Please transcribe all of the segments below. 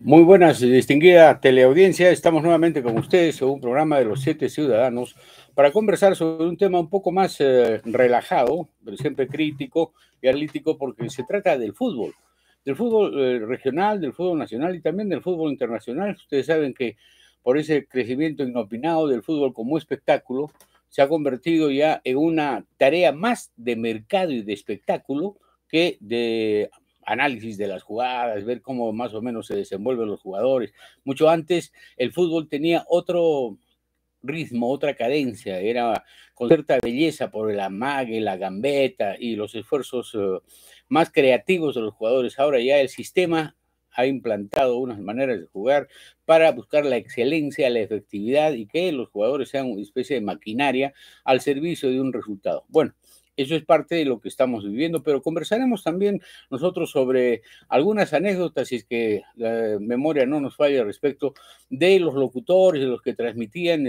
Muy buenas, distinguida teleaudiencia. Estamos nuevamente con ustedes en un programa de los 7 ciudadanos para conversar sobre un tema un poco más relajado, pero siempre crítico y analítico, porque se trata del fútbol regional, del fútbol nacional y también del fútbol internacional. Ustedes saben que por ese crecimiento inopinado del fútbol como espectáculo, se ha convertido ya en una tarea más de mercado y de espectáculo que de análisis de las jugadas, ver cómo más o menos se desenvuelven los jugadores. Mucho antes el fútbol tenía otro ritmo, otra cadencia, era con cierta belleza por el amague, la gambeta y los esfuerzos más creativos de los jugadores. Ahora ya el sistema ha implantado unas maneras de jugar para buscar la excelencia, la efectividad y que los jugadores sean una especie de maquinaria al servicio de un resultado. Bueno, eso es parte de lo que estamos viviendo, pero conversaremos también nosotros sobre algunas anécdotas, si es que la memoria no nos falla respecto de los locutores, de los que transmitían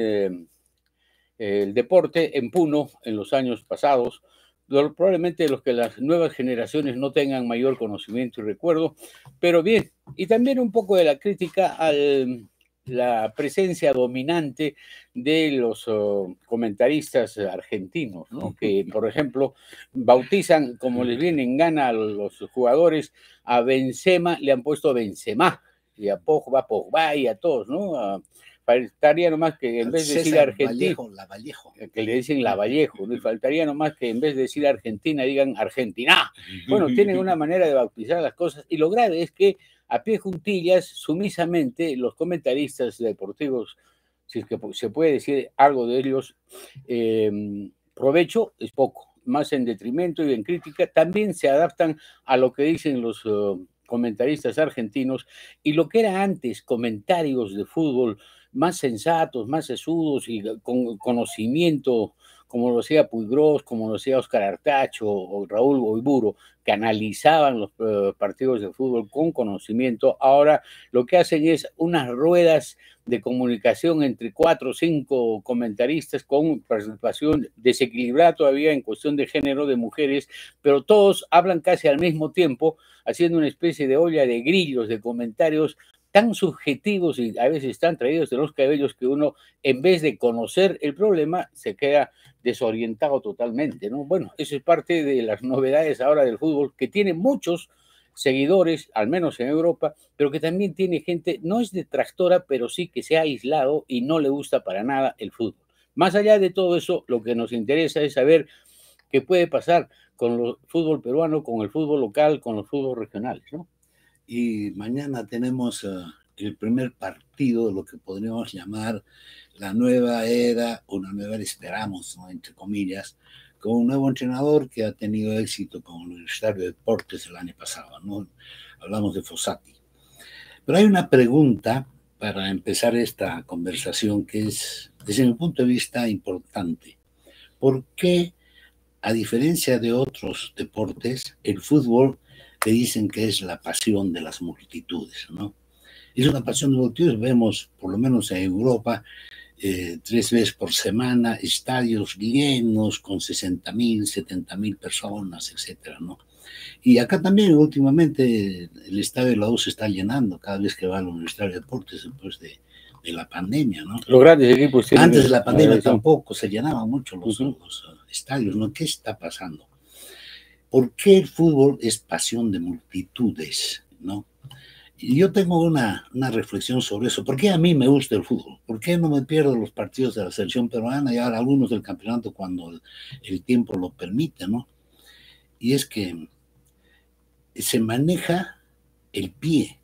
el deporte en Puno en los años pasados, probablemente de los que las nuevas generaciones no tengan mayor conocimiento y recuerdo, pero bien, y también un poco de la crítica a la presencia dominante de los comentaristas argentinos, ¿no? Que, por ejemplo, bautizan como les viene en gana a los jugadores, a Benzema le han puesto Benzema, y a Pogba y a todos, ¿no? Faltaría nomás que en vez de decir Argentina, que le dicen Lavallejo, ¿no? Y faltaría nomás que en vez de decir Argentina digan Argentina. Bueno, tienen una manera de bautizar las cosas y lo grave es que a pie juntillas, sumisamente, los comentaristas deportivos, si es que se puede decir algo de ellos, provecho es poco, más en detrimento y en crítica, también se adaptan a lo que dicen los comentaristas argentinos y lo que era antes comentarios de fútbol más sensatos, más sesudos y con conocimiento, como lo hacía Puigros, como lo hacía Oscar Artacho o Raúl Oiburo, que analizaban los partidos de fútbol con conocimiento. Ahora lo que hacen es unas ruedas de comunicación entre 4 o 5 comentaristas con participación desequilibrada todavía en cuestión de género de mujeres, pero todos hablan casi al mismo tiempo, haciendo una especie de olla de grillos, de comentarios tan subjetivos y a veces tan traídos de los cabellos que uno, en vez de conocer el problema, se queda desorientado totalmente, ¿no? Bueno, eso es parte de las novedades ahora del fútbol, que tiene muchos seguidores, al menos en Europa, pero que también tiene gente, no es detractora, pero sí que se ha aislado y no le gusta para nada el fútbol. Más allá de todo eso, lo que nos interesa es saber qué puede pasar con el fútbol peruano, con el fútbol local, con los fútbol regionales, ¿no? Y mañana tenemos el primer partido de lo que podríamos llamar la nueva era, una nueva era, esperamos, ¿no? Entre comillas, con un nuevo entrenador que ha tenido éxito con el Universitario de Deportes el año pasado, ¿no? Hablamos de Fossati. Pero hay una pregunta para empezar esta conversación que es, desde mi punto de vista, importante. ¿Por qué, a diferencia de otros deportes, el fútbol que dicen que es la pasión de las multitudes, ¿no? Es una pasión de multitudes, vemos, por lo menos en Europa, 3 veces por semana, estadios llenos con 60.000, 70.000 personas, etcétera, ¿no? Y acá también últimamente el estadio de la U se está llenando cada vez que va al Universitario de Deportes después de la pandemia, ¿no? Los grandes equipos tienen antes de la pandemia tampoco se llenaban mucho los estadios, ¿no? ¿Qué está pasando? ¿Por qué el fútbol es pasión de multitudes, no? Y yo tengo una reflexión sobre eso. ¿Por qué a mí me gusta el fútbol? ¿Por qué no me pierdo los partidos de la selección peruana y ahora algunos del campeonato cuando el tiempo lo permite, ¿no? Y es que se maneja el pie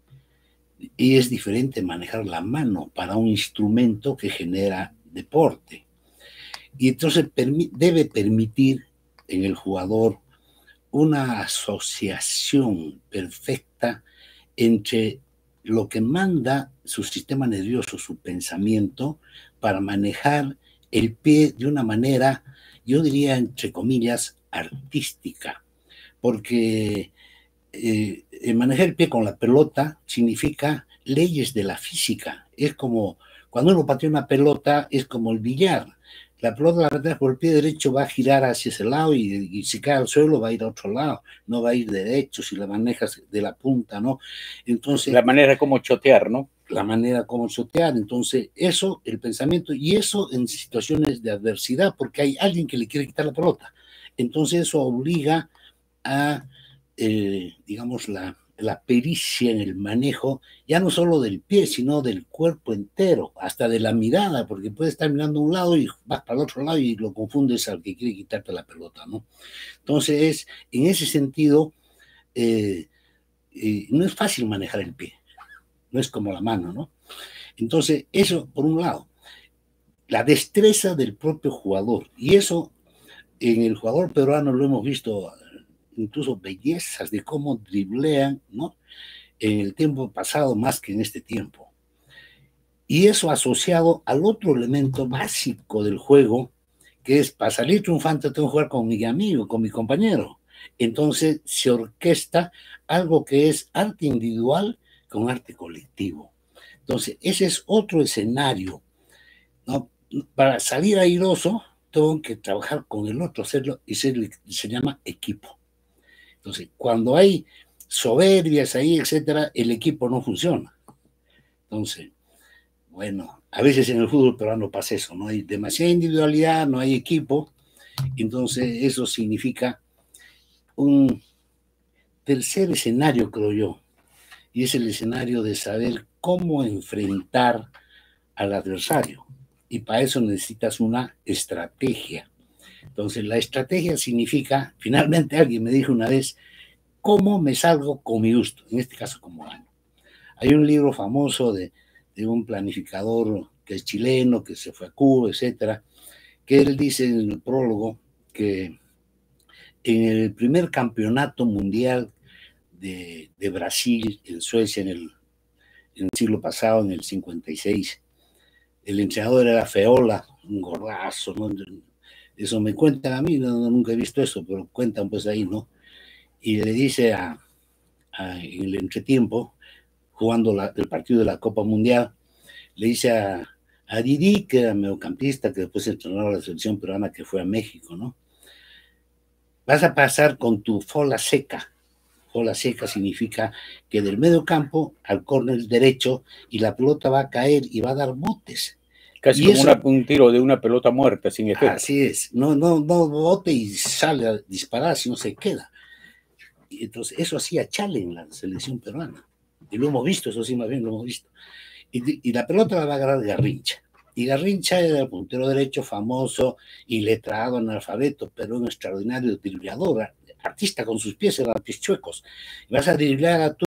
y es diferente manejar la mano para un instrumento que genera deporte. Y entonces debe permitir en el jugador una asociación perfecta entre lo que manda su sistema nervioso, su pensamiento, para manejar el pie de una manera, yo diría, entre comillas, artística. Porque manejar el pie con la pelota significa leyes de la física. Es como cuando uno patea una pelota, es como el billar. La pelota la metes por el pie derecho, va a girar hacia ese lado y si cae al suelo va a ir a otro lado, no va a ir derecho si la manejas de la punta, ¿no? Entonces, la manera como chotear, ¿no? La manera como chotear, entonces eso, el pensamiento, y eso en situaciones de adversidad, porque hay alguien que le quiere quitar la pelota. Entonces eso obliga a, digamos, la pericia en el manejo, ya no solo del pie, sino del cuerpo entero, hasta de la mirada, porque puedes estar mirando a un lado y vas para el otro lado y lo confundes al que quiere quitarte la pelota, ¿no? Entonces, en ese sentido, no es fácil manejar el pie, no es como la mano, ¿no? Entonces, eso por un lado, la destreza del propio jugador, y eso en el jugador peruano lo hemos visto, incluso bellezas de cómo driblean, ¿no? En el tiempo pasado más que en este tiempo. Y eso asociado al otro elemento básico del juego, que es para salir triunfante tengo que jugar con mi amigo, con mi compañero. Entonces se orquesta algo que es arte individual con arte colectivo. Entonces ese es otro escenario, ¿no? Para salir airoso tengo que trabajar con el otro, hacerlo, y se llama equipo. Entonces, cuando hay soberbias ahí, etcétera, el equipo no funciona. Entonces, bueno, a veces en el fútbol peruano pasa eso, no hay demasiada individualidad, no hay equipo, entonces eso significa un tercer escenario, creo yo, y es el escenario de saber cómo enfrentar al adversario. Y para eso necesitas una estrategia. Entonces, la estrategia significa, finalmente alguien me dijo una vez, ¿cómo me salgo con mi gusto? En este caso, como gano. Hay un libro famoso de un planificador que es chileno, que se fue a Cuba, etcétera, que él dice en el prólogo que en el primer campeonato mundial de Brasil, en Suecia, en el siglo pasado, en el 56, el entrenador era Feola, un gordazo, ¿no? Eso me cuentan a mí, nunca he visto eso, pero cuentan pues ahí, ¿no? Y le dice en el entretiempo, jugando el partido de la Copa Mundial, le dice a Didi, que era mediocampista, que después entrenó a la selección peruana que fue a México, ¿no? Vas a pasar con tu fola seca. Fola seca significa que del medio campo al córner derecho y la pelota va a caer y va a dar botes. Casi y como eso, un tiro de una pelota muerta, sin efecto. Así es, no bote y sale a disparar, sino se queda. Y entonces eso hacía Chale en la selección peruana. Y lo hemos visto, eso sí, más bien lo hemos visto. Y la pelota la va a agarrar Garrincha. Y Garrincha era el puntero derecho famoso y letrado, analfabeto, pero un extraordinario dribleador, artista con sus pies, eran pies chuecos. Y vas a driblear a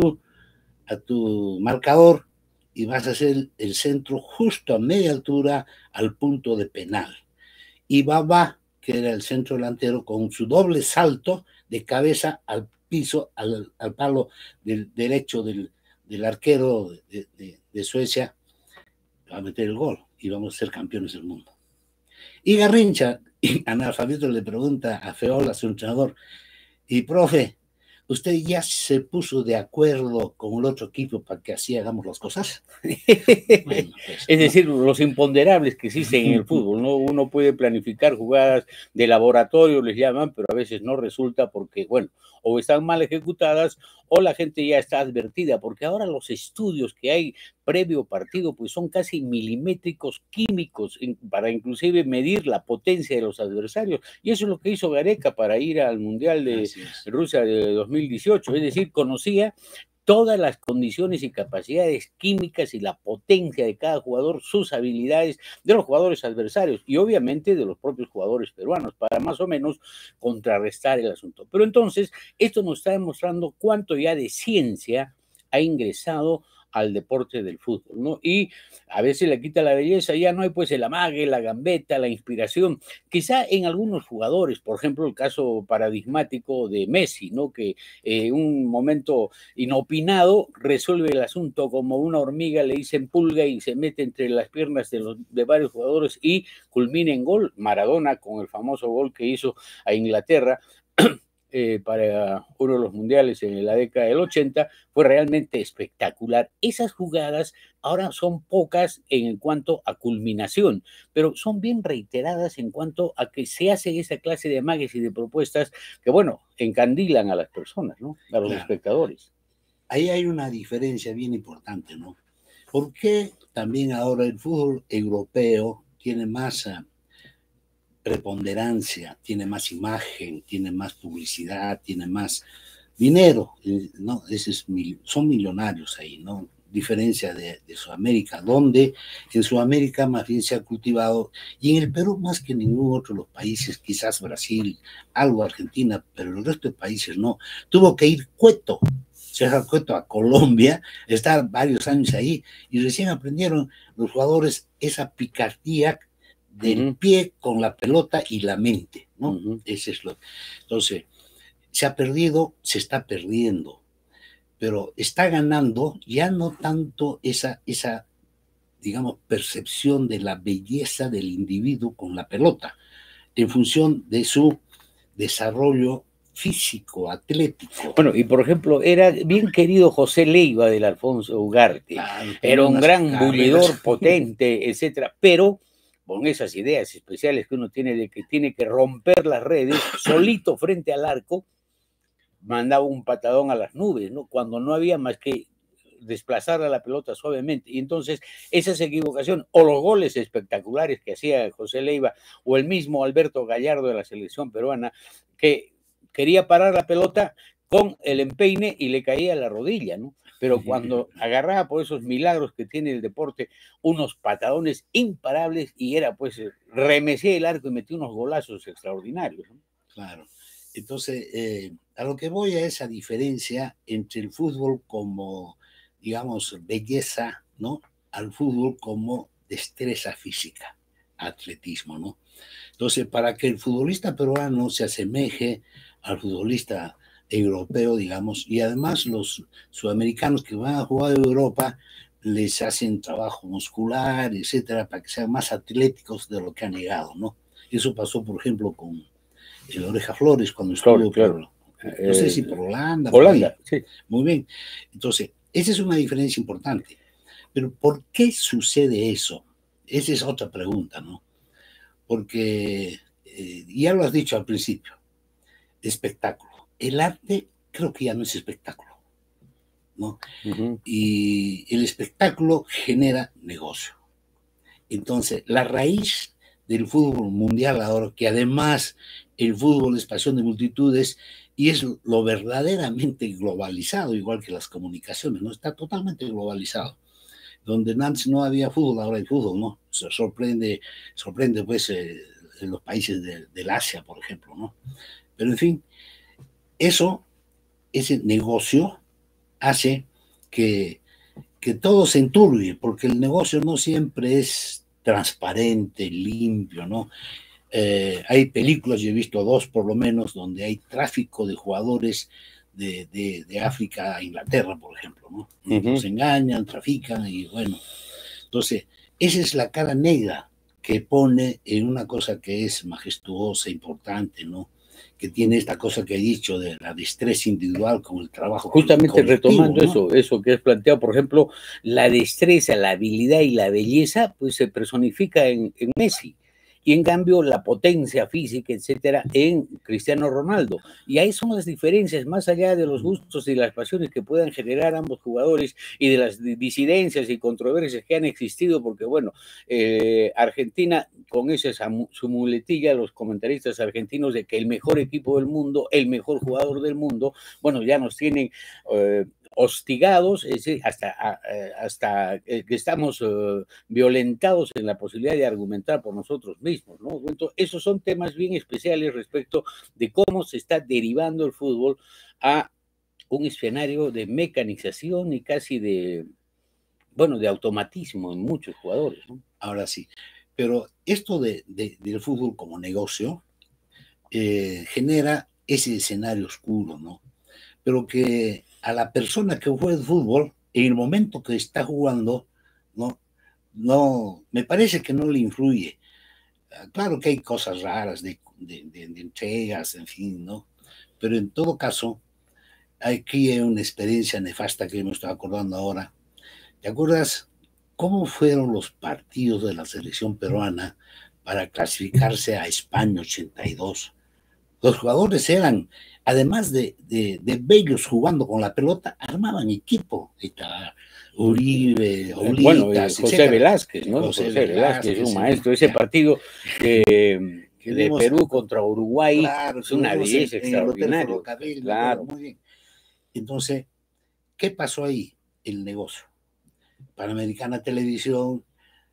tu marcador y vas a hacer el centro justo a media altura al punto de penal. Y Baba, que era el centro delantero, con su doble salto de cabeza al piso, al palo del derecho del arquero de Suecia, va a meter el gol y vamos a ser campeones del mundo. Y Garrincha, analfabeto, le pregunta a Feola, su entrenador, y profe, ¿usted ya se puso de acuerdo con el otro equipo para que así hagamos las cosas? Bueno, pues, es decir, los imponderables que existen en el fútbol, ¿no? Uno puede planificar jugadas de laboratorio, les llaman, pero a veces no resulta porque, bueno, o están mal ejecutadas o la gente ya está advertida, porque ahora los estudios que hay previo partido pues son casi milimétricos químicos para inclusive medir la potencia de los adversarios, y eso es lo que hizo Gareca para ir al Mundial de Rusia de 2018, es decir, conocía todas las condiciones y capacidades químicas y la potencia de cada jugador, sus habilidades de los jugadores adversarios y obviamente de los propios jugadores peruanos para más o menos contrarrestar el asunto. Pero entonces esto nos está demostrando cuánto ya de ciencia ha ingresado al deporte del fútbol, ¿no? Y a veces le quita la belleza, ya no hay pues el amague, la gambeta, la inspiración. Quizá en algunos jugadores, por ejemplo, el caso paradigmático de Messi, ¿no? Que un momento inopinado resuelve el asunto como una hormiga, le dicen pulga y se mete entre las piernas de varios jugadores y culmina en gol. Maradona con el famoso gol que hizo a Inglaterra. para uno de los mundiales en la década del 80, fue realmente espectacular. Esas jugadas ahora son pocas en cuanto a culminación, pero son bien reiteradas en cuanto a que se hace esa clase de amagues y de propuestas que, bueno, encandilan a las personas, ¿no? A los espectadores. Ahí hay una diferencia bien importante, ¿no? ¿Por qué también ahora el fútbol europeo tiene más preponderancia, tiene más imagen, tiene más publicidad, tiene más dinero, ¿no? Son millonarios ahí, ¿no? Diferencia de Sudamérica, donde en Sudamérica más bien se ha cultivado, y en el Perú más que en ningún otro de los países, quizás Brasil, algo Argentina, pero el resto de países no. Tuvo que ir Cueto, César Cueto, a Colombia, estar varios años ahí, y recién aprendieron los jugadores esa picardía del pie con la pelota y la mente, ¿no? Ese es lo. Entonces, se ha perdido, se está perdiendo, pero está ganando ya no tanto esa, digamos, percepción de la belleza del individuo con la pelota, en función de su desarrollo físico, atlético. Bueno, y por ejemplo, era bien querido José Leiva del Alfonso Ugarte, era un gran bullidor potente, etcétera, pero con esas ideas especiales que uno tiene de que tiene que romper las redes solito frente al arco, mandaba un patadón a las nubes, ¿no? Cuando no había más que desplazar a la pelota suavemente. Y entonces esas equivocaciones o los goles espectaculares que hacía José Leiva o el mismo Alberto Gallardo de la selección peruana, que quería parar la pelota con el empeine y le caía a la rodilla, ¿no? Pero cuando agarraba por esos milagros que tiene el deporte, unos patadones imparables y era pues remecía el arco y metía unos golazos extraordinarios, ¿no? Claro. Entonces, a lo que voy a esa diferencia entre el fútbol como, digamos, belleza, ¿no? Al fútbol como destreza física, atletismo, ¿no? Entonces, para que el futbolista peruano se asemeje al futbolista europeo, digamos, y además los sudamericanos que van a jugar en Europa les hacen trabajo muscular, etcétera, para que sean más atléticos de lo que han llegado, ¿no? Eso pasó, por ejemplo, con el Oreja Flores cuando estuvo claro. No sé si por Holanda. Holanda, sí. Muy bien. Entonces, esa es una diferencia importante. Pero ¿por qué sucede eso? Esa es otra pregunta, ¿no? Porque, ya lo has dicho al principio, espectáculo. El arte creo que ya no es espectáculo, ¿no? Y el espectáculo genera negocio. Entonces, la raíz del fútbol mundial ahora, que además el fútbol es pasión de multitudes y es lo verdaderamente globalizado, igual que las comunicaciones, ¿no? Está totalmente globalizado. Donde antes no había fútbol, ahora hay fútbol, ¿no? Se sorprende pues en los países del Asia, por ejemplo, ¿no? Pero en fin, ese negocio hace que todo se enturbie, porque el negocio no siempre es transparente, limpio, ¿no? Hay películas, yo he visto dos por lo menos, donde hay tráfico de jugadores de África a Inglaterra, por ejemplo, ¿no? Los engañan, trafican y bueno. Entonces, esa es la cara negra que pone en una cosa que es majestuosa, importante, ¿no? Que tiene esta cosa que he dicho de la destreza individual con el trabajo. Justamente retomando, ¿no? eso que has planteado, por ejemplo, la destreza, la habilidad y la belleza, pues se personifica en Messi. Y en cambio la potencia física, etcétera, en Cristiano Ronaldo. Y ahí son las diferencias, más allá de los gustos y las pasiones que puedan generar ambos jugadores y de las disidencias y controversias que han existido, porque bueno, Argentina, con su muletilla, los comentaristas argentinos de que el mejor equipo del mundo, el mejor jugador del mundo, bueno, ya nos tienen hostigados, hasta que estamos violentados en la posibilidad de argumentar por nosotros mismos, ¿no? Entonces, esos son temas bien especiales respecto de cómo se está derivando el fútbol a un escenario de mecanización y casi de automatismo en muchos jugadores, ¿no? Ahora sí, pero esto del fútbol como negocio genera ese escenario oscuro, ¿no? Pero que a la persona que juega el fútbol, en el momento que está jugando, no, me parece que no le influye. Claro que hay cosas raras de entregas, en fin, ¿no? Pero en todo caso, aquí hay una experiencia nefasta que me estoy acordando ahora. ¿Te acuerdas cómo fueron los partidos de la selección peruana para clasificarse a España 82? Los jugadores eran, además de bellos jugando con la pelota, armaban equipo. Está Uribe, Oblitas, José Velázquez, ¿no? José Velázquez es un maestro. Ese partido de Perú contra Uruguay, claro, es una belleza extraordinaria. Claro. Muy bien. Entonces, ¿qué pasó ahí? El negocio. Panamericana Televisión,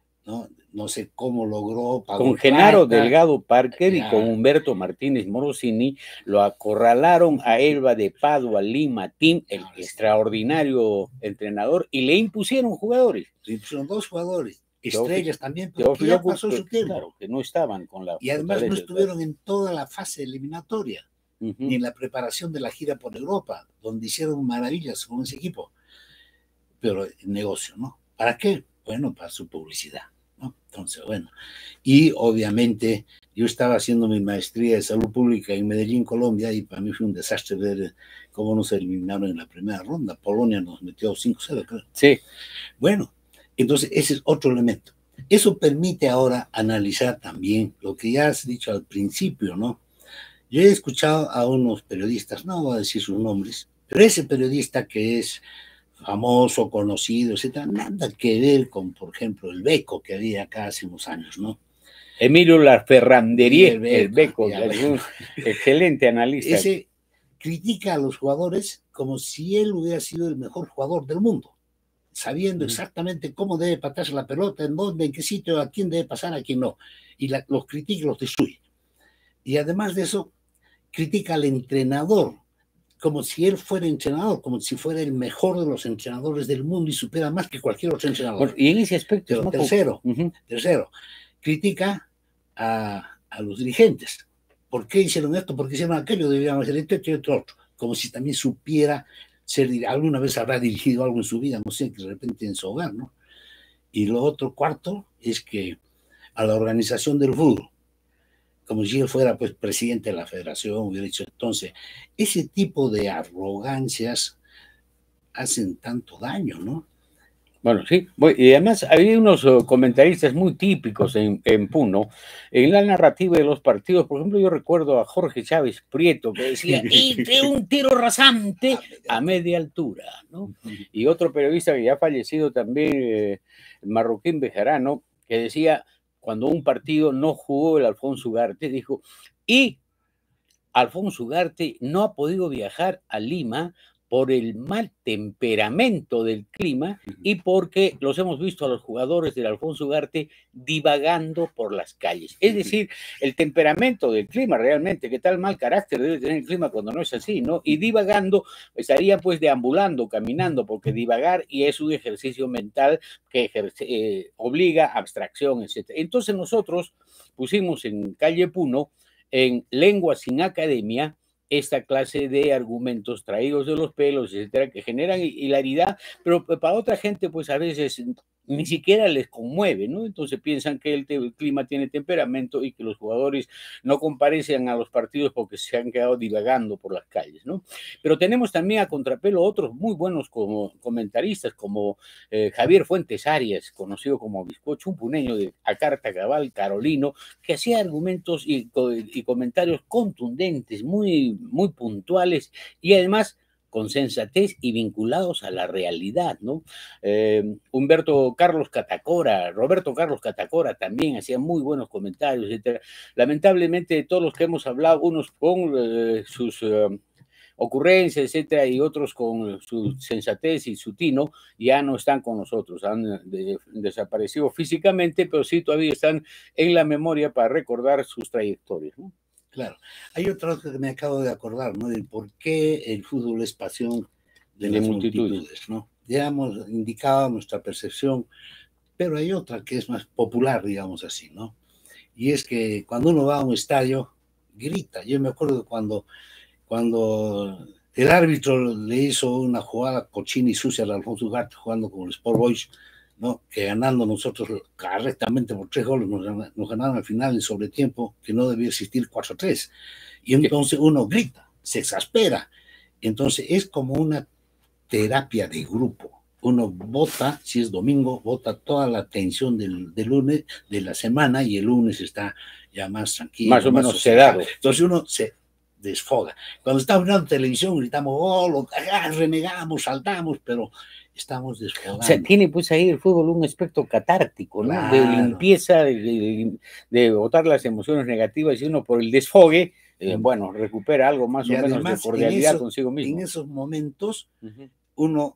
no sé cómo logró. Con Genaro Delgado Parker y con Humberto Martínez Morosini lo acorralaron a Elba de Padua, Lima, Tim, el extraordinario entrenador, y le impusieron jugadores. Le impusieron 2 jugadores, estrellas también, pero que ya pasó su tiempo. Claro, que no estaban con la... Y además no estuvieron en toda la fase eliminatoria, ni en la preparación de la gira por Europa, donde hicieron maravillas con ese equipo. Pero el negocio, ¿no? ¿Para qué? Bueno, para su publicidad, ¿no? Entonces, bueno. Y obviamente yo estaba haciendo mi maestría de salud pública en Medellín, Colombia, y para mí fue un desastre ver cómo nos eliminaron en la primera ronda. Polonia nos metió 5-0, creo. Sí. Bueno, entonces ese es otro elemento. Eso permite ahora analizar también lo que ya has dicho al principio, ¿no? Yo he escuchado a unos periodistas, no voy a decir sus nombres, pero ese periodista que es famoso, conocido, etcétera, nada que ver con, por ejemplo, el Beco que había acá hace unos años, ¿no? Emilio Laferranderie, el Beco, excelente analista. Ese critica a los jugadores como si él hubiera sido el mejor jugador del mundo, sabiendo exactamente cómo debe patarse la pelota, en dónde, en qué sitio, a quién debe pasar, a quién no. Y los critica y los destruye. Y además de eso, critica al entrenador, como si él fuera entrenador, como si fuera el mejor de los entrenadores del mundo y supiera más que cualquier otro entrenador. Bueno, y en ese aspecto... Pero tercero, critica a los dirigentes. ¿Por qué hicieron esto? ¿Por qué hicieron aquello? Debían hacer esto y otro. Como si también supiera alguna vez habrá dirigido algo en su vida, no sé, que de repente en su hogar, ¿no? Y lo otro, cuarto, es que a la organización del fútbol, como si él fuera pues presidente de la federación, hubiera dicho. Entonces, ese tipo de arrogancias hacen tanto daño, ¿no? Bueno, sí, y además había unos comentaristas muy típicos en Puno, en la narrativa de los partidos. Por ejemplo, yo recuerdo a Jorge Chávez Prieto que decía, y de un tiro rasante a media altura, ¿no? Y otro periodista que ya ha fallecido también, Marroquín Bejarano, que decía, cuando un partido no jugó el Alfonso Ugarte, dijo, y Alfonso Ugarte no ha podido viajar a Lima por el mal temperamento del clima y porque los hemos visto a los jugadores del Alfonso Ugarte divagando por las calles. Es decir, el temperamento del clima realmente, qué tal mal carácter debe tener el clima cuando no es así, ¿no? Y divagando, estarían pues deambulando, caminando, porque divagar y es un ejercicio mental que obliga a abstracción, etc. Entonces nosotros pusimos en Calle Puno, en Lengua sin Academia, esta clase de argumentos traídos de los pelos, etcétera, que generan hilaridad, pero para otra gente, pues a veces ni siquiera les conmueve, ¿no? Entonces piensan que el clima tiene temperamento y que los jugadores no comparecen a los partidos porque se han quedado divagando por las calles, ¿no? Pero tenemos también a contrapelo otros muy buenos comentaristas, como Javier Fuentes Arias, conocido como Bizcocho, un puneño de Acarta Cabal, carolino, que hacía argumentos y comentarios contundentes, muy puntuales y además con sensatez y vinculados a la realidad, ¿no? Roberto Carlos Catacora también hacía muy buenos comentarios, etc. Lamentablemente, de todos los que hemos hablado, unos con sus ocurrencias, etcétera, y otros con su sensatez y su tino, ya no están con nosotros, han desaparecido físicamente, pero sí todavía están en la memoria para recordar sus trayectorias, ¿no? Claro. Hay otra cosa que me acabo de acordar, ¿no? De por qué el fútbol es pasión de las multitudes, ¿no? Ya hemos indicado nuestra percepción, pero hay otra que es más popular, digamos así, ¿no? Y es que cuando uno va a un estadio, grita. Yo me acuerdo cuando el árbitro le hizo una jugada cochina y sucia al Alfonso Ugarte jugando con el Sport Boys, ¿no? Que ganando nosotros correctamente por 3 goles nos ganaron al final en sobretiempo, que no debía existir 4-3. Y entonces uno grita. se exaspera. Entonces es como una terapia de grupo. Uno vota, si es domingo, vota toda la tensión del lunes, de la semana, y el lunes está ya más tranquilo. Más o menos sedado. Entonces uno se desfoga. Cuando estamos mirando televisión gritamos, oh, renegamos, saltamos, pero estamos desfogando. O sea, tiene pues ahí el fútbol un aspecto catártico, ¿no? Claro. De limpieza, de botar las emociones negativas y uno por el desfogue, bueno, recupera algo más o menos de cordialidad consigo mismo. En esos momentos uno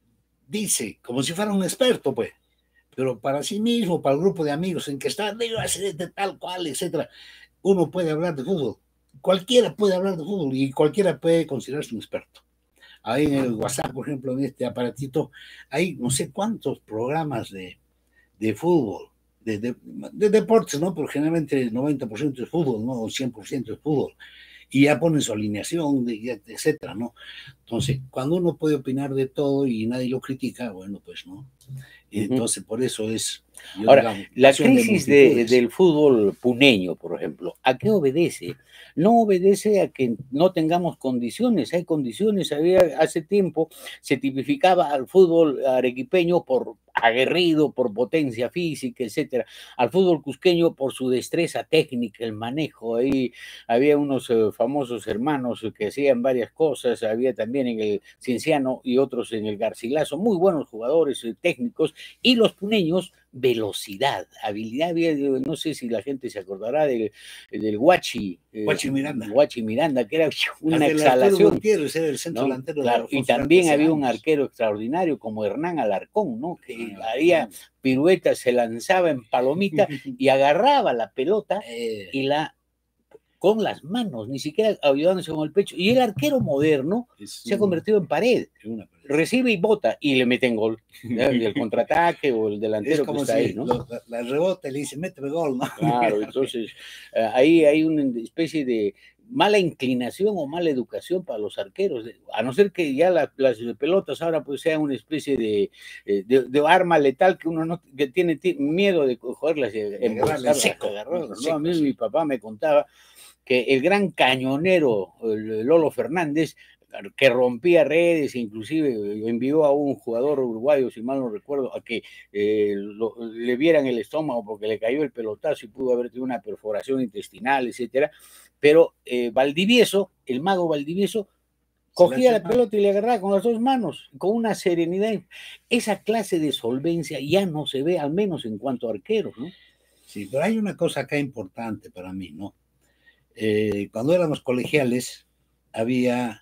dice, como si fuera un experto, pues, pero para sí mismo, para el grupo de amigos en que está, de tal cual, etcétera, uno puede hablar de fútbol. Cualquiera puede hablar de fútbol y cualquiera puede considerarse un experto. Ahí en el WhatsApp, por ejemplo, en este aparatito, hay no sé cuántos programas de fútbol, de deportes, ¿no? Porque generalmente el 90% es fútbol, ¿no? O 100% es fútbol. Y ya ponen su alineación, etcétera, ¿no? Entonces, cuando uno puede opinar de todo y nadie lo critica, bueno, pues no. Entonces, por eso es... Ahora, digamos, la crisis del fútbol puneño, por ejemplo, ¿a qué obedece? No obedece a que no tengamos condiciones, hay condiciones. Hace tiempo se tipificaba al fútbol arequipeño por aguerrido, por potencia física, etcétera, al fútbol cusqueño por su destreza técnica, el manejo. Ahí había unos famosos hermanos que hacían varias cosas, había también en el Cienciano y otros en el Garcilaso, muy buenos jugadores técnicos, y los puneños, velocidad, habilidad. No sé si la gente se acordará del Guachi Miranda, que era una exhalación. Era el centro delantero, claro, y también había un arquero extraordinario como Hernán Alarcón, ¿no? Que haría piruetas, se lanzaba en palomita y agarraba la pelota y la con las manos, ni siquiera ayudándose con el pecho. Y el arquero moderno se ha convertido en pared. Recibe y bota y le meten gol. El contraataque o el delantero que está ahí, ¿no? La rebota y le dice, méteme gol, ¿no? Claro, entonces ahí hay una especie de mala inclinación o mala educación para los arqueros, a no ser que ya las pelotas ahora pues sean una especie de arma letal que uno no que tiene miedo de cogerlas y agarrarlas, ¿no? A mí mi papá me contaba que el gran cañonero Lolo Fernández, que rompía redes, inclusive envió a un jugador uruguayo, si mal no recuerdo, a que le vieran el estómago porque le cayó el pelotazo y pudo haber tenido una perforación intestinal, etcétera. Pero Valdivieso, el mago Valdivieso, cogía la pelota y le agarraba con las dos manos, con una serenidad. Esa clase de solvencia ya no se ve, al menos en cuanto a arqueros, ¿no? Sí, pero hay una cosa acá importante para mí, ¿no? Cuando éramos colegiales, había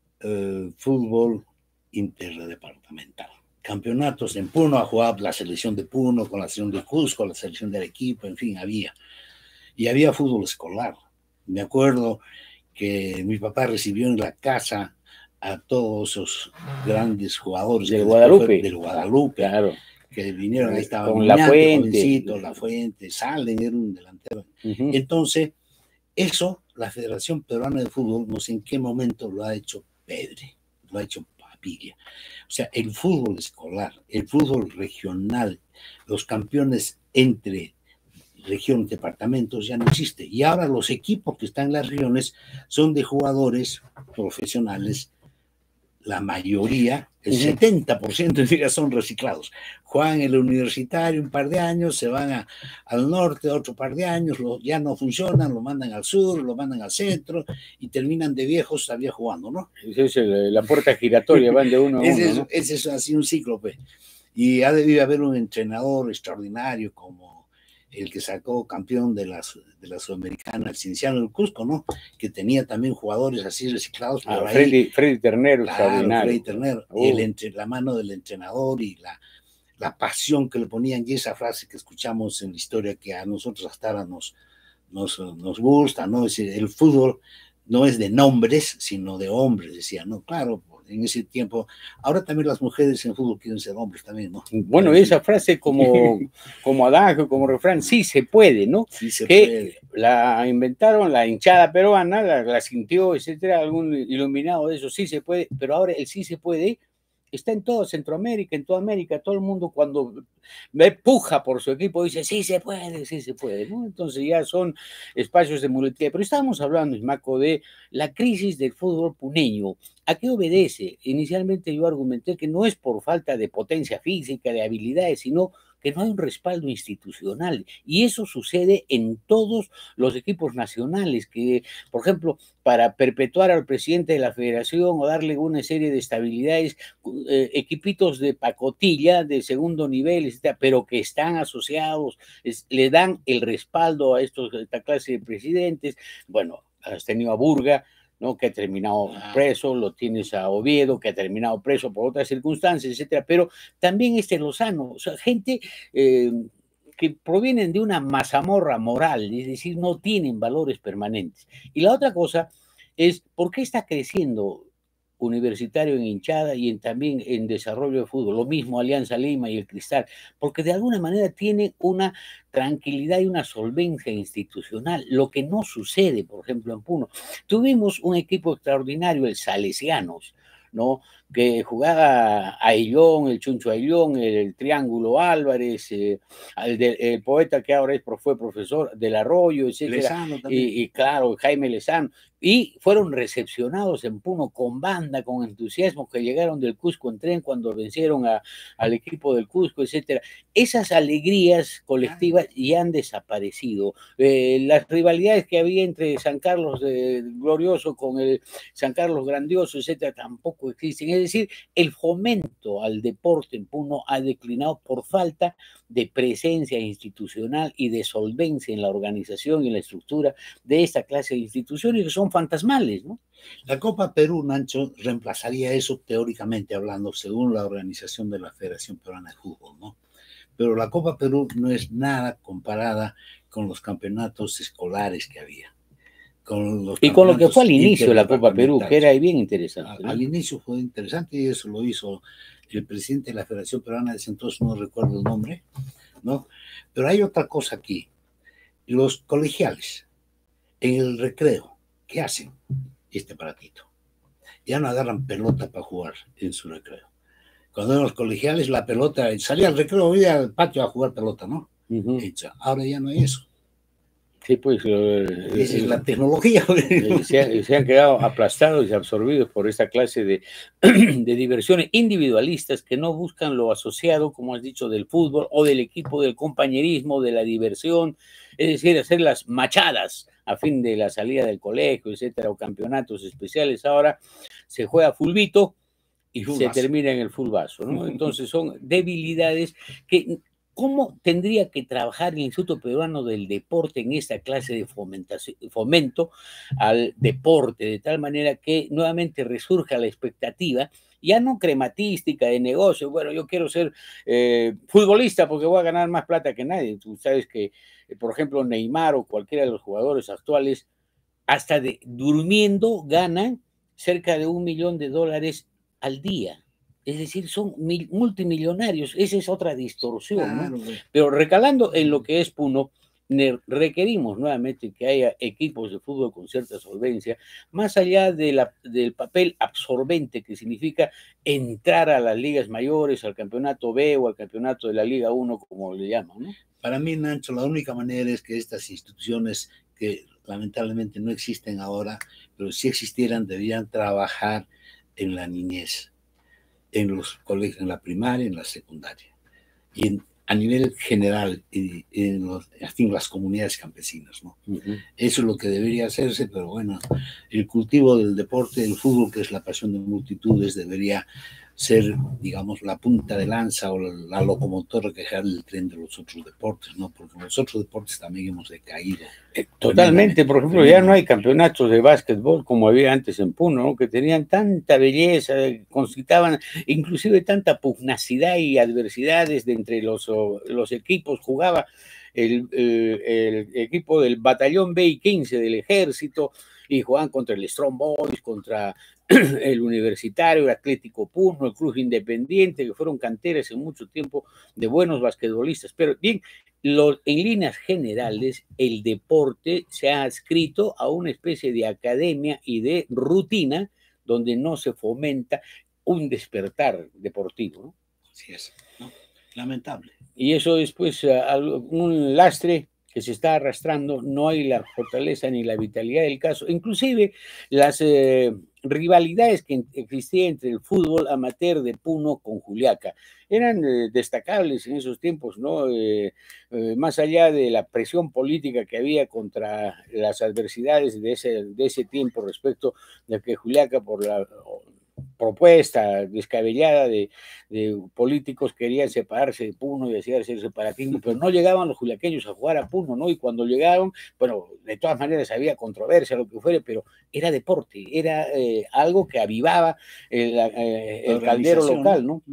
fútbol interdepartamental. Campeonatos en Puno, a jugar la selección de Puno, con la selección de Cusco, la selección del equipo, en fin, había. Y había fútbol escolar. Me acuerdo que mi papá recibió en la casa a todos esos grandes jugadores del Guadalupe, claro, que vinieron, ahí estaba con La Fuente, Salen, era un delantero. Entonces, eso, la Federación Peruana de Fútbol, no sé en qué momento lo ha hecho Pedre, lo ha hecho Papilla. O sea, el fútbol escolar, el fútbol regional, los campeones entre regiones, departamentos, ya no existe. Y ahora los equipos que están en las regiones son de jugadores profesionales, la mayoría, el 70% son reciclados. Juegan en el universitario un par de años, se van al norte otro par de años, ya no funcionan, lo mandan al sur, lo mandan al centro y terminan de viejos todavía jugando, ¿no? Esa es la puerta giratoria, van de uno a uno, ¿no? Ese es así un ciclo, pues. Y ha debido haber un entrenador extraordinario como el que sacó campeón de la Sudamericana, el Cienciano del Cusco, ¿no? Que tenía también jugadores así reciclados. Freddy Ternero, extraordinario. Freddy Ternero, la mano del entrenador y la pasión que le ponían, y esa frase que escuchamos en la historia que a nosotros hasta ahora nos gusta, ¿no? Es decir, el fútbol no es de nombres, sino de hombres, decía, ¿no? Claro, en ese tiempo. Ahora también las mujeres en fútbol quieren ser hombres también, ¿no? Bueno, esa frase como adagio, como refrán, sí se puede, ¿no? Sí se puede. La inventaron la hinchada peruana, la sintió, etcétera, algún iluminado de eso, sí se puede, pero ahora el sí se puede está en toda Centroamérica, en toda América, todo el mundo cuando me puja por su equipo dice, sí se puede, ¿no? Entonces ya son espacios de muletilla. Pero estábamos hablando, Ismaco, de la crisis del fútbol puneño. ¿A qué obedece? Inicialmente yo argumenté que no es por falta de potencia física, de habilidades, sino que no hay un respaldo institucional. Y eso sucede en todos los equipos nacionales, que, por ejemplo, para perpetuar al presidente de la federación o darle una serie de estabilidades, equipitos de pacotilla, de segundo nivel, etcétera, pero que están asociados, le dan el respaldo a esta clase de presidentes. Bueno, has tenido a Burga, ¿no? Que ha terminado preso, lo tienes a Oviedo, que ha terminado preso por otras circunstancias, etcétera, pero también Lozano, o sea, gente que provienen de una mazamorra moral, es decir, no tienen valores permanentes. Y la otra cosa es, ¿por qué está creciendo Universitario en hinchada y también en desarrollo de fútbol? Lo mismo Alianza Lima y el Cristal, porque de alguna manera tienen una tranquilidad y una solvencia institucional, lo que no sucede, por ejemplo, en Puno. Tuvimos un equipo extraordinario, el Salesianos, ¿no? Que jugaba Ayllón, el Chuncho Ayllón, el Triángulo Álvarez, el poeta que ahora fue profesor del Arroyo, etcétera, y claro, Jaime Lezano, y fueron recepcionados en Puno con banda, con entusiasmo, que llegaron del Cusco en tren cuando vencieron al equipo del Cusco, etcétera. Esas alegrías colectivas ya han desaparecido. Las rivalidades que había entre San Carlos Glorioso con el San Carlos Grandioso, etcétera, tampoco existen. Es decir, el fomento al deporte en Puno ha declinado por falta de presencia institucional y de solvencia en la organización y en la estructura de esta clase de instituciones que son fantasmales, ¿no? La Copa Perú, Nacho, reemplazaría eso teóricamente hablando, según la organización de la Federación Peruana de Fútbol, ¿no? Pero la Copa Perú no es nada comparada con los campeonatos escolares que había. Y con lo que fue al inicio de la Copa Perú, que era bien interesante, ¿no? Al inicio fue interesante y eso lo hizo el presidente de la Federación Peruana de ese entonces, no recuerdo el nombre, ¿no? Pero hay otra cosa aquí. Los colegiales, en el recreo, ¿qué hacen? Este aparatito. Ya no agarran pelota para jugar en su recreo. Cuando eran los colegiales, la pelota, salía al recreo, iba al patio a jugar pelota, ¿no? Ahora ya no hay eso. Sí, pues esa es la tecnología. Se han quedado aplastados y absorbidos por esta clase de diversiones individualistas que no buscan lo asociado, como has dicho, del fútbol o del equipo, del compañerismo, de la diversión, es decir, hacer las machadas a fin de la salida del colegio, etcétera, o campeonatos especiales. Ahora se juega fulbito y se termina en el fulbazo, ¿no? Entonces son debilidades que... ¿Cómo tendría que trabajar el Instituto Peruano del Deporte en esta clase de fomento al deporte, de tal manera que nuevamente resurja la expectativa, ya no crematística de negocio? Bueno, yo quiero ser futbolista porque voy a ganar más plata que nadie. Tú sabes que, por ejemplo, Neymar o cualquiera de los jugadores actuales, hasta durmiendo, ganan cerca de $1 millón al día. Es decir, son multimillonarios. Esa es otra distorsión, ¿no? Pero recalando en lo que es Puno, requerimos nuevamente que haya equipos de fútbol con cierta solvencia, más allá del papel absorbente que significa entrar a las ligas mayores, al campeonato B o al campeonato de la Liga 1, como le llaman, ¿no? Para mí, Nacho, la única manera es que estas instituciones que lamentablemente no existen ahora, pero si existieran, deberían trabajar en la niñez, en los colegios, en la primaria, en la secundaria, y a nivel general, en las comunidades campesinas, ¿no? Eso es lo que debería hacerse, pero bueno, el cultivo del deporte, del fútbol, que es la pasión de multitudes, debería ser, digamos, la punta de lanza o la locomotora que jale el tren de los otros deportes, ¿no? Porque los otros deportes también hemos decaído. Totalmente, por ejemplo, ya no hay campeonatos de básquetbol como había antes en Puno, ¿no? Que tenían tanta belleza, concitaban inclusive tanta pugnacidad y adversidades de entre los equipos. Jugaba el equipo del batallón B y 15 del ejército y jugaban contra el Strong Boys, contra el Universitario, el Atlético Puno, el Club Independiente, que fueron canteras en mucho tiempo de buenos basquetbolistas. Pero bien, en líneas generales, el deporte se ha adscrito a una especie de academia y de rutina donde no se fomenta un despertar deportivo, ¿no? Así es, ¿no? Lamentable. Y eso es pues un lastre que se está arrastrando, no hay la fortaleza ni la vitalidad del caso. Inclusive las rivalidades que existían entre el fútbol amateur de Puno con Juliaca eran destacables en esos tiempos, ¿no? Más allá de la presión política que había contra las adversidades de ese tiempo respecto de que Juliaca por la propuesta descabellada de políticos querían separarse de Puno y hacerse el separatismo, pero no llegaban los juliaqueños a jugar a Puno, ¿no? Y cuando llegaron, bueno, de todas maneras había controversia, lo que fuera, pero era deporte, era algo que avivaba el caldero local, ¿no?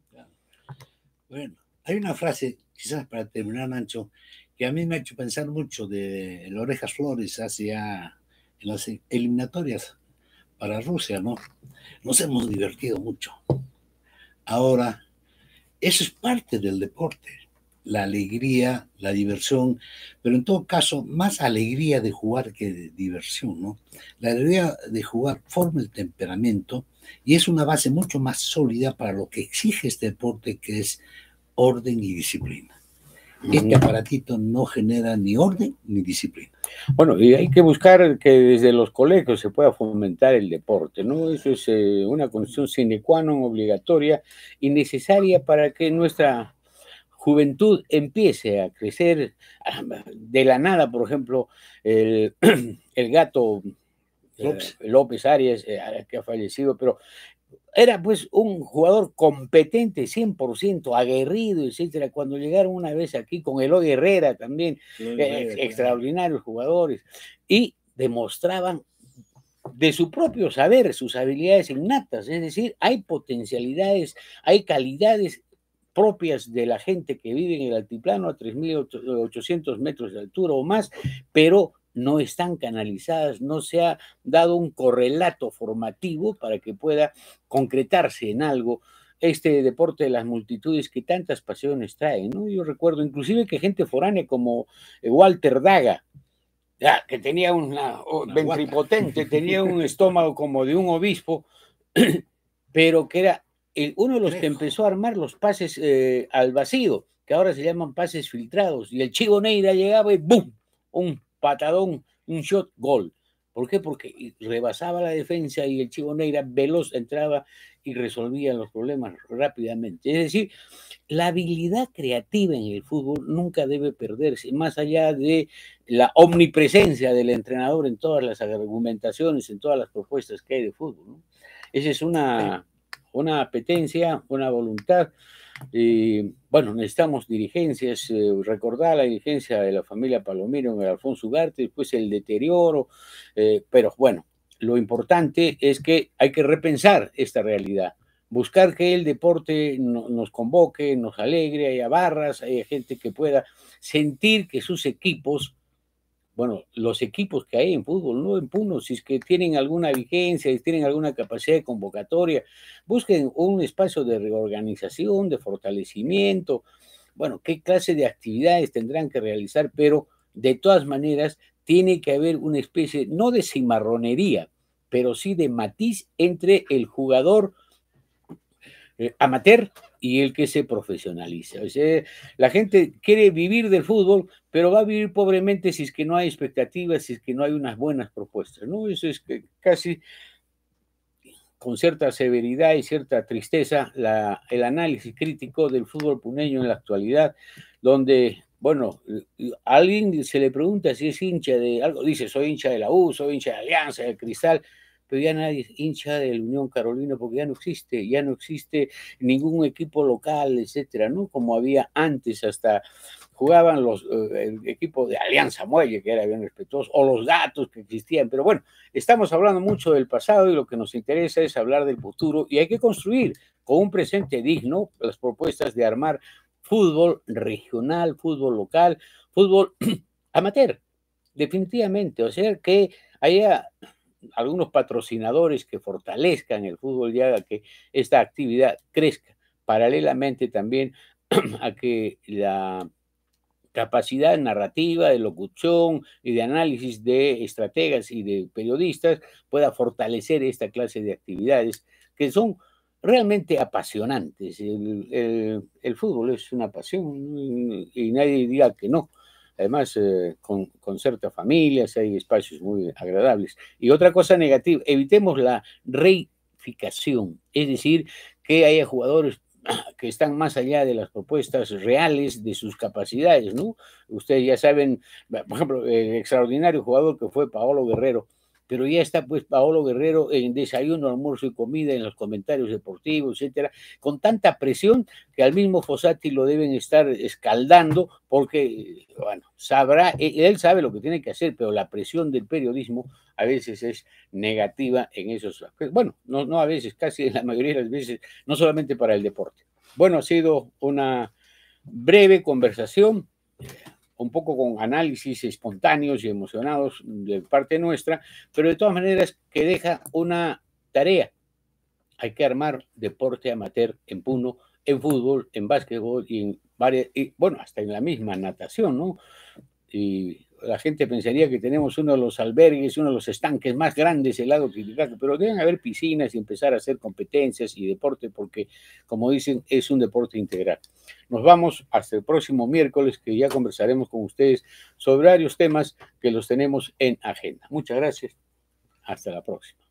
Bueno, hay una frase, quizás para terminar, Nacho, que a mí me ha hecho pensar mucho de Orejas Flores hacia en las eliminatorias para Rusia, ¿no? Nos hemos divertido mucho. Ahora, eso es parte del deporte, la alegría, la diversión, pero en todo caso, más alegría de jugar que de diversión, ¿no? La alegría de jugar forma el temperamento y es una base mucho más sólida para lo que exige este deporte, que es orden y disciplina. Este aparatito no genera ni orden ni disciplina. Bueno, y hay que buscar que desde los colegios se pueda fomentar el deporte, ¿no? Eso es una condición sine qua non obligatoria y necesaria para que nuestra juventud empiece a crecer de la nada. Por ejemplo, el gato López Arias, que ha fallecido, pero era pues un jugador competente, 100%, aguerrido, etcétera. Cuando llegaron una vez aquí con Eloy Herrera también, extraordinarios jugadores, y demostraban de su propio saber sus habilidades innatas, es decir, hay potencialidades, hay calidades propias de la gente que vive en el altiplano a 3.800 metros de altura o más, pero no están canalizadas, no se ha dado un correlato formativo para que pueda concretarse en algo este deporte de las multitudes que tantas pasiones trae, ¿no? Yo recuerdo inclusive que gente foránea como Walter Daga, que tenía una ventripotente, tenía un estómago como de un obispo, pero que era uno de los que empezó a armar los pases al vacío, que ahora se llaman pases filtrados, y el Chivo Neira llegaba y ¡bum! Un patadón, un shot, gol. ¿Por qué? Porque rebasaba la defensa y el Chivo Neira veloz entraba y resolvía los problemas rápidamente. Es decir, la habilidad creativa en el fútbol nunca debe perderse, más allá de la omnipresencia del entrenador en todas las argumentaciones, en todas las propuestas que hay de fútbol, ¿no? Esa es una apetencia, una voluntad. Bueno, necesitamos dirigencias, recordar la dirigencia de la familia Palomino en el Alfonso Ugarte, después el deterioro, pero bueno, lo importante es que hay que repensar esta realidad, buscar que el deporte nos convoque, nos alegre, haya barras, haya gente que pueda sentir que sus equipos, bueno, los equipos que hay en fútbol, no en Puno, si es que tienen alguna vigencia, si tienen alguna capacidad de convocatoria, busquen un espacio de reorganización, de fortalecimiento, bueno, qué clase de actividades tendrán que realizar, pero de todas maneras tiene que haber una especie, no de cimarronería, pero sí de matiz entre el jugador amateur y el que se profesionaliza. O sea, la gente quiere vivir del fútbol, pero va a vivir pobremente si es que no hay expectativas, si es que no hay unas buenas propuestas, ¿no? Eso es que casi con cierta severidad y cierta tristeza el análisis crítico del fútbol puneño en la actualidad, donde, bueno, a alguien se le pregunta si es hincha de algo, dice, soy hincha de la U, soy hincha de Alianza, de Cristal, pero ya nadie es hincha de la Unión Carolina porque ya no existe ningún equipo local, etcétera, ¿no? Como había antes, hasta jugaban el equipo de Alianza Muelle, que era bien respetuoso, o los datos que existían, pero bueno, estamos hablando mucho del pasado y lo que nos interesa es hablar del futuro y hay que construir con un presente digno las propuestas de armar fútbol regional, fútbol local, fútbol amateur, definitivamente, o sea, que haya algunos patrocinadores que fortalezcan el fútbol y haga que esta actividad crezca, paralelamente también a que la capacidad narrativa, de locución y de análisis de estrategas y de periodistas pueda fortalecer esta clase de actividades que son realmente apasionantes. El fútbol es una pasión y nadie diga que no. Además, concerta familias, hay espacios muy agradables. Y otra cosa negativa, evitemos la reificación, es decir, que haya jugadores que están más allá de las propuestas reales de sus capacidades, ¿no? Ustedes ya saben, por ejemplo, el extraordinario jugador que fue Paolo Guerrero, pero ya está pues Paolo Guerrero en desayuno, almuerzo y comida, en los comentarios deportivos, etcétera, con tanta presión que al mismo Fossati lo deben estar escaldando porque, bueno, sabrá, él sabe lo que tiene que hacer, pero la presión del periodismo a veces es negativa en esos aspectos. Bueno, no a veces, casi la mayoría de las veces, no solamente para el deporte. Bueno, ha sido una breve conversación, un poco con análisis espontáneos y emocionados de parte nuestra, pero de todas maneras que deja una tarea. Hay que armar deporte amateur en Puno, en fútbol, en básquetbol y en varias, y bueno, hasta en la misma natación, ¿no? Y la gente pensaría que tenemos uno de los albergues, uno de los estanques más grandes del lago Titicaca, pero deben haber piscinas y empezar a hacer competencias y deporte porque, como dicen, es un deporte integral. Nos vamos hasta el próximo miércoles, que ya conversaremos con ustedes sobre varios temas que los tenemos en agenda. Muchas gracias. Hasta la próxima.